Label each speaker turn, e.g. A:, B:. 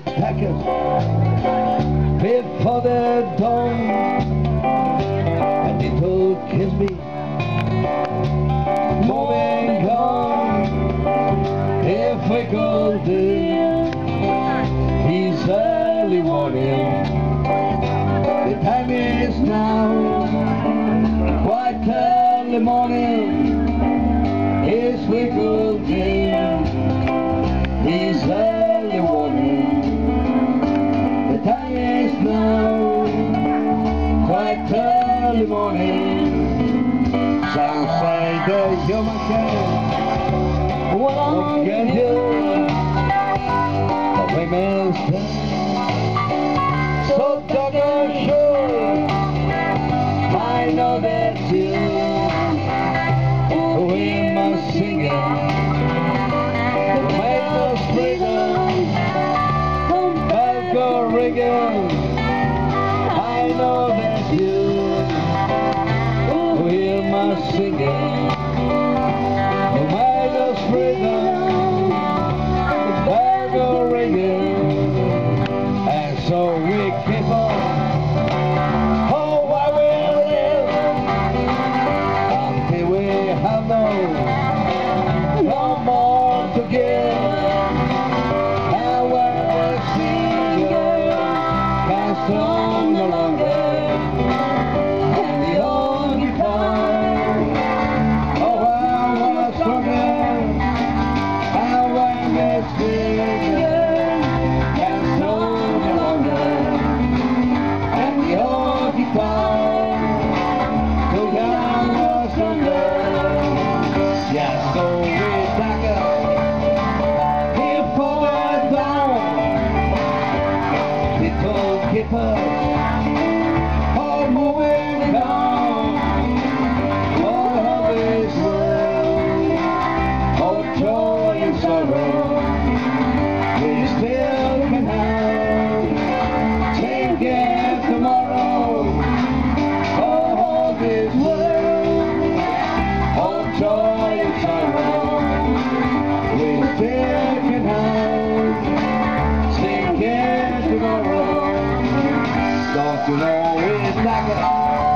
A: seconds before the dawn, and it will kiss me, moving on. If we go there, he's early warning. The time is now, quite early morning. If we go there, he's early warning. The time is now, quite early morning. Some say the human can, what can do? The women's so dark and sure, I know that you, we must sing it. Make us freedom, bells go ringing. I know that you, we must sing it. Make us freedom, bells go ringing. And so we keep on. Oh, why we live until we have no more to give. And when we see you can strong no longer, and the only time, oh, I was stronger. And when we see you can strong no longer, and the only time, the young was stronger. Yes, so we back up, here forward down, little keepers, all moving down, all of this world, all joy and sorrow, we still can have, take it tomorrow, all this world, all joy and sorrow, we still can have, take it tomorrow. Don't you know it's like a